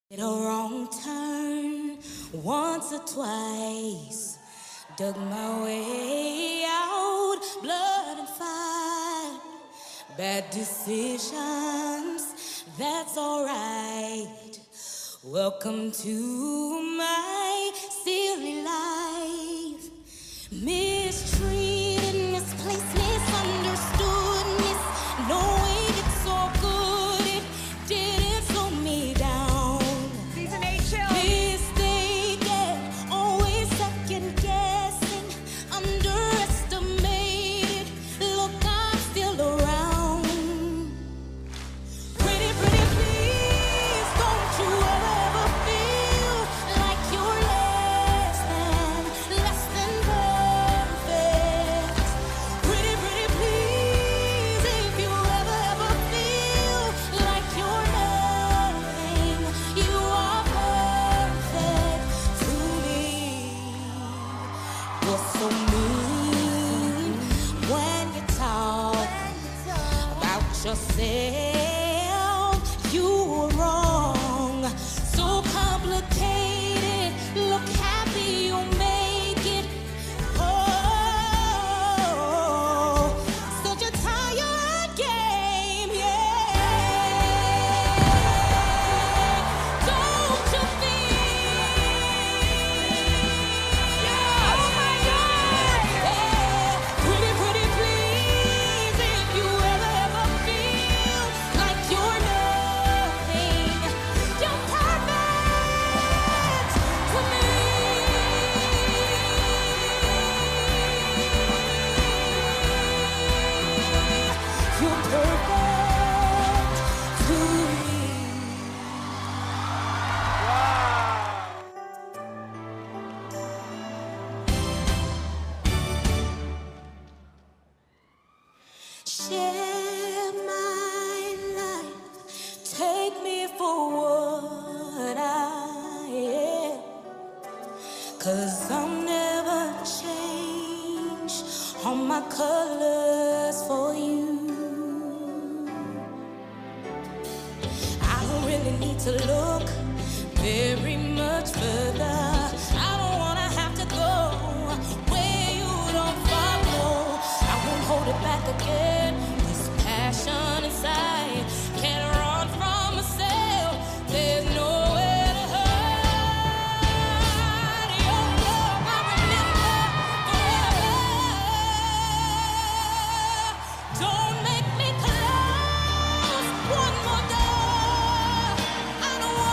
Made a wrong turn once or twice. Dug my way out, blood and fire. Bad decisions, that's alright. Welcome to my silly life. Mistreated, misplaced, misunderstood, knowing it's so good, it didn't slow me down. Season 8 chill. Mistaken, always second guessing, underestimated. Look, I'm still around. Pretty, pretty please, don't you ever feel like you're less than perfect. Pretty, pretty please, if you ever feel like you're nothing, you are perfect to me. You're so mean when you talk about yourself. You were wrong, so complicated. Look happy you make it. Oh, such a tired game, yeah. Don't you think? Yeah. Oh my God. Yeah. Pretty, pretty please, if you ever feel like you're nothing, you're perfect to me. You're perfect to me. Share my life, take me for what I am. 'Cause I'll never change all my colors for you. I don't really need to look very much further. I don't wanna have to go where you don't follow. I won't hold it back again. This passion inside can't run from myself. There's nowhere to hide. Your love I remember forever. Don't make me close one more door. I don't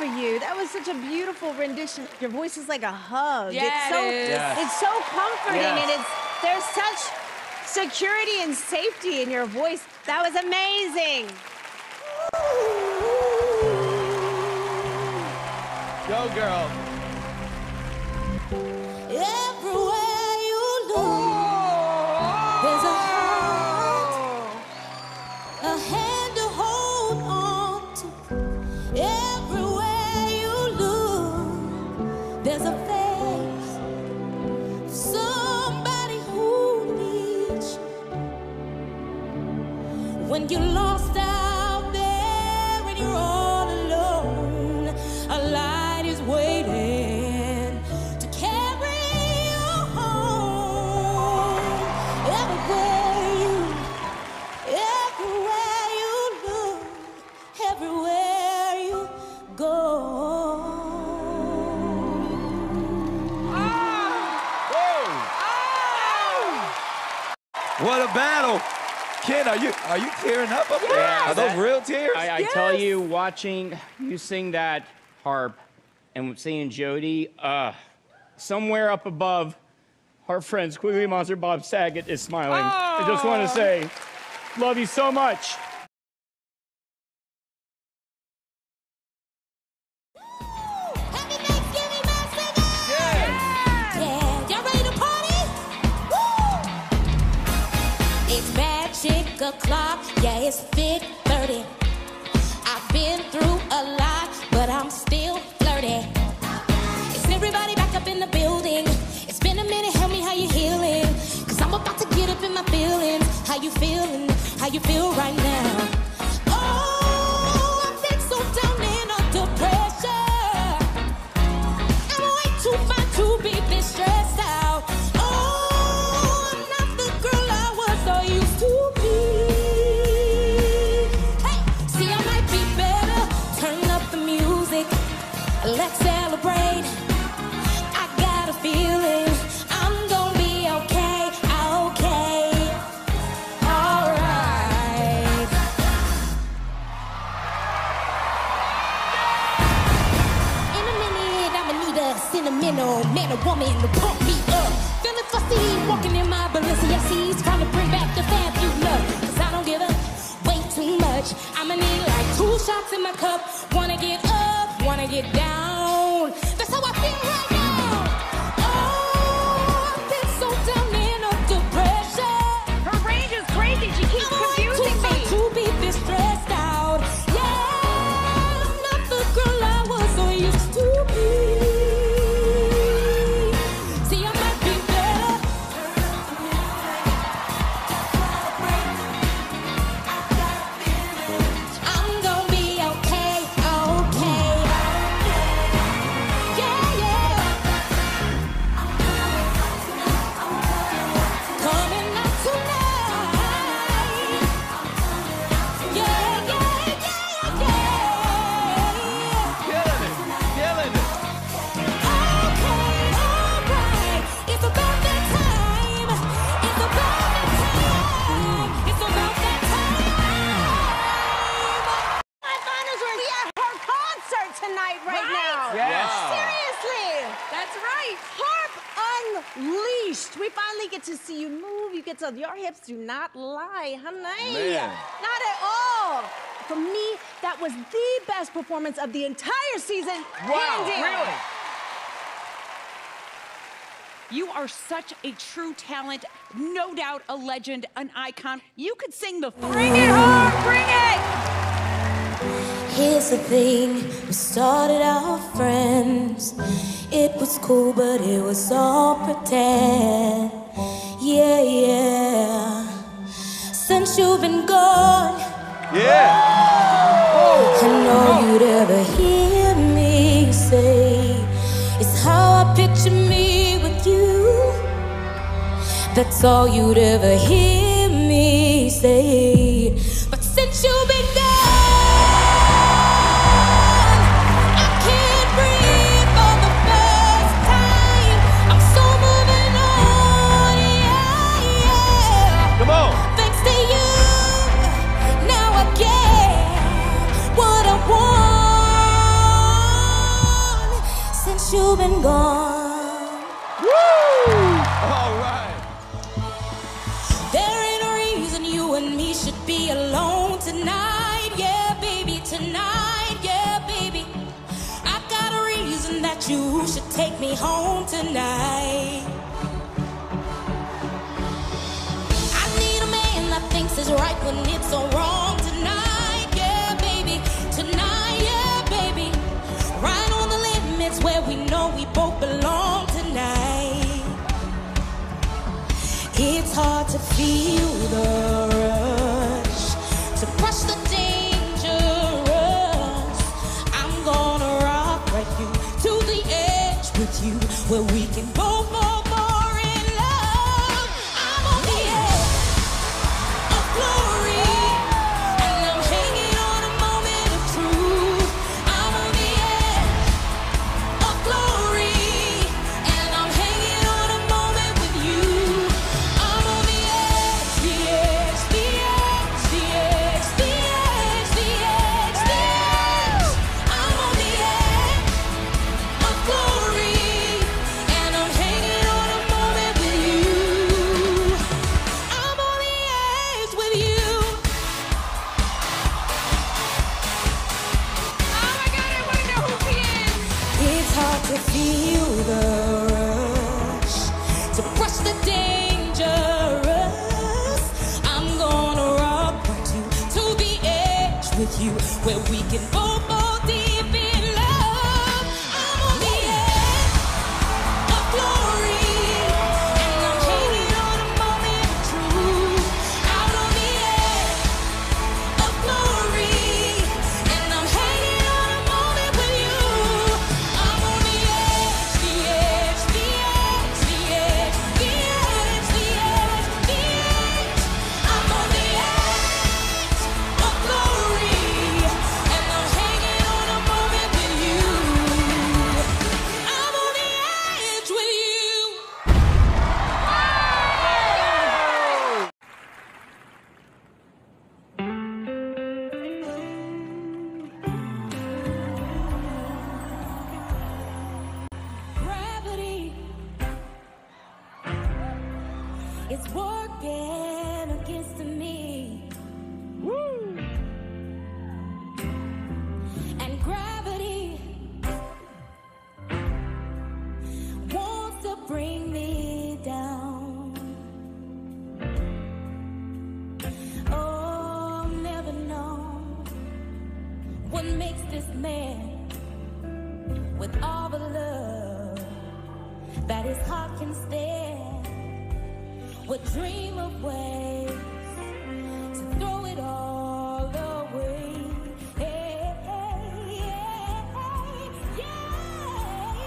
you. That was such a beautiful rendition. Your voice is like a hug. Yeah, it's so comforting, Yes. and there's such security and safety in your voice. That was amazing. Go, girl. Everywhere you look, there's a heart, a hand to hold on to. Everywhere you look, there's a face, somebody who needs you. When you're lost out there and you're all alone, a light is waiting to carry you home. Everywhere you look, everywhere you go. What a battle. Ken, are you tearing up there? Yeah, Are those real tears? I tell you, watching you sing that harp and seeing Jody, somewhere up above, our friend Squiggly Monster Bob Saget is smiling. I just want to say, love you so much. Happy Thanksgiving, Mount Singers! Yeah, y'all ready to party? Woo! It's magic o'clock, yeah, it's 6:30. I've been through a lot, but I'm still flirty. Is everybody back up in the building? It's been a minute, help me, how you healing? Cause I'm about to get up in my feelings. How you feeling? How you feel right now? Oh, I've been so down and under pressure. I'm way too fine to be this stressed out. Oh, I'm not the girl I was or used to be. Hey, see, I might be better. Turn up the music. Let's celebrate. I got a feeling I'm gonna be okay, okay. Alright. In a minute, I'ma need a sentimental man or woman to pump me up. Feeling fussy, walking in my Balenciennes, trying to bring back the fabulous. Cause I don't give a way too much. I'ma need like 2 shots in my cup. Wanna get up, wanna get down. That's how I feel right now. Oh, I've been so down and under pressure. Her range is crazy. She keeps confusing me. To be this stressed out. Yeah, I'm not the girl I was or used to be. See, I might be better. I'm gonna be okay, okay. Yeah, yeah. Coming out tonight. Yeah, yeah, yeah, yeah. Killing it. Okay, alright. It's about that time. It's about that time. It's about that time. My finals are at her concert tonight right now. Yes. Seriously. That's right. Harp Unleashed. We finally get to see you move. You get to, your hips do not lie, honey. Man. Not at all. For me, that was the best performance of the entire season. Wow, hands down. really? You are such a true talent, no doubt a legend, an icon. You could sing the Bring it home, bring it. Here's the thing, we started out friends. It was cool, but it was all pretend. Yeah, yeah. Since you've been gone, Yeah. I know you'd ever hear me say it's how I picture me with you. That's all you'd ever hear me say. But since you've been gone, I can't breathe for the first time. I'm so moving on, yeah, yeah. Come on. Thanks to you, now I get what I want. since you've been gone. All right. There ain't a reason you and me should be alone tonight. Yeah, baby, tonight. Yeah, baby. I've got a reason that you should take me home tonight. I need a man that thinks it's right when it's so wrong tonight. Yeah, baby, tonight. Yeah, baby. Right on the limits where we know we both belong tonight. It's hard to feel the rush, to brush the dangerous. I'm gonna rock right you to the edge with you, where we can both fall more in love. I'm on the edge of glory, and I'm hanging on a moment of truth. I'm on the edge of glory, and I'm hanging on a moment with you. I'm on the edge, the edge, the edge, the edge, the edge, the edge, the edge. I'm on the edge of glory, and I'm hanging on a moment with you. I'm on the edge with you. Oh my God, I want to know who he is. It's hard to feel the rush, to brush the dangerous. I'm gonna rock right you to the edge with you, where we can both fall deep in love. I'm on the edge of glory, and I'm hanging on a moment of truth. Out on the edge of glory, and I'm hanging on a moment with you. I'm on the edge, the edge, the edge, the edge, the edge, the edge, the edge. I'm on the edge of glory, and I'm hanging on a moment with you. I'm on the edge with you. Gravity is working against me. Woo! And gravity wants to bring me down. Oh, I'll never know what makes this man, with all the love that his heart can stand, would dream of ways to throw it all away. Hey, hey, yeah, yeah,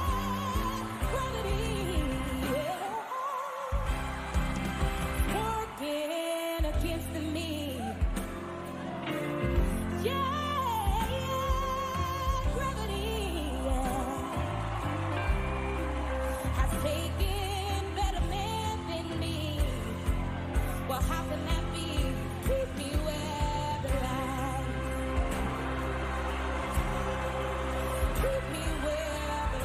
gravity, yeah, working against me. Yeah, gravity, has taken better men than me. Well, how can that be? Keep me where the light. Keep me where the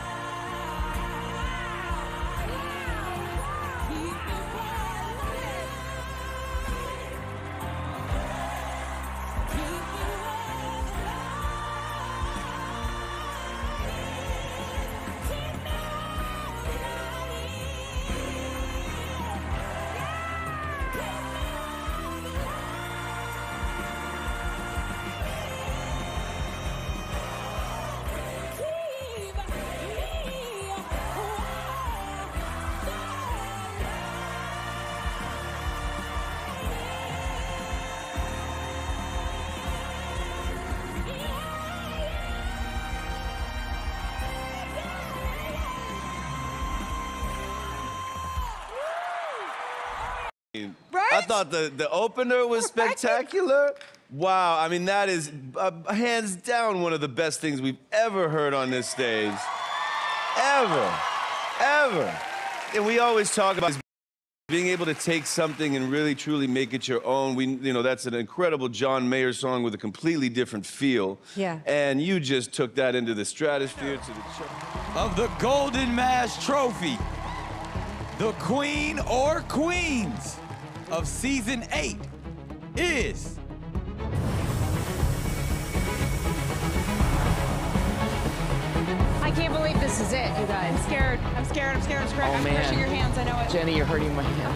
light. Keep me where the light. Keep me where the light. Keep me I thought the opener was spectacular. Wow, I mean, that is hands down one of the best things we've ever heard on this stage. Ever. And we always talk about Being able to take something and really truly make it your own, that's an incredible John Mayer song with a completely different feel. Yeah. And you just took that into the stratosphere, to the Of the Golden Mash Trophy, the queen or queens of season 8 is... I can't believe this is it, you guys. I'm scared. I'm scared. I'm scared. I'm scared. Oh, I'm man. crushing your hands. I know it. Jenny, you're hurting my hand.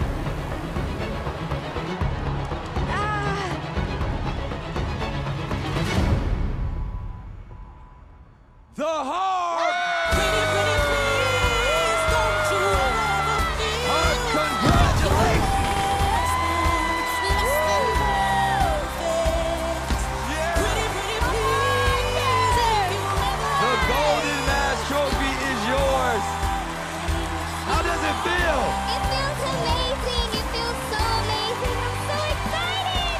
The Harp! Pretty, pretty please, don't you ever feel Harp, congratulations! less than perfect. Pretty, pretty please, if you ever The Golden Mash Trophy is yours. How does it feel? It feels amazing. It feels so amazing. I'm so excited.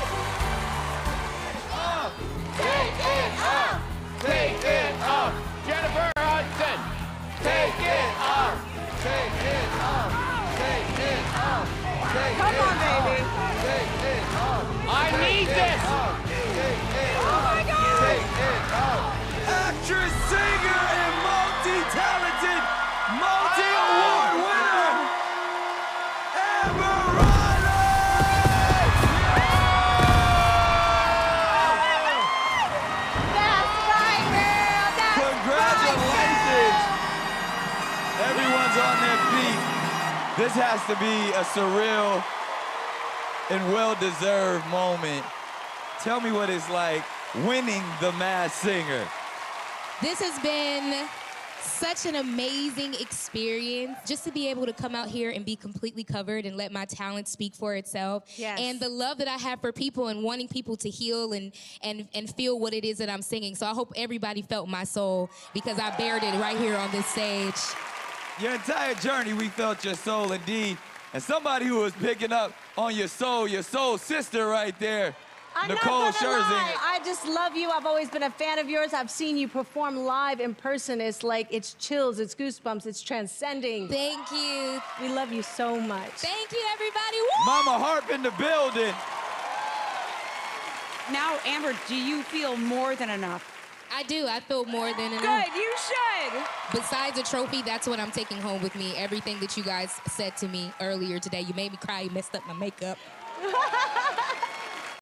Take it up! Take it up! Jennifer Hudson! Take it up! Take it up! Take it up! Take Come on, baby. Take it up! I need this! Take it up! Oh my God! Take it up! Actress, singer, and multi-talented, multi-award winner, Amber Riley! That's right, girl. That's Congratulations! Everyone's on their feet. This has to be a surreal and well-deserved moment. Tell me what it's like winning the Masked Singer. This has been such an amazing experience, just to be able to come out here and be completely covered and let my talent speak for itself. Yes. And the love that I have for people and wanting people to heal and feel what it is that I'm singing. So I hope everybody felt my soul, because I bared it right here on this stage. Your entire journey, we felt your soul indeed. And somebody who was picking up on your soul sister right there, I'm Nicole not gonna Scherzinger. lie. I just love you. I've always been a fan of yours. I've seen you perform live in person. It's like, it's chills, it's goosebumps, it's transcending. Thank you. We love you so much. Thank you, everybody. Woo! Mama Harp in the building. Now, Amber, do you feel more than enough? I do. I feel more than enough. Good, you should. Besides a trophy, that's what I'm taking home with me. Everything that you guys said to me earlier today. You made me cry. You messed up my makeup.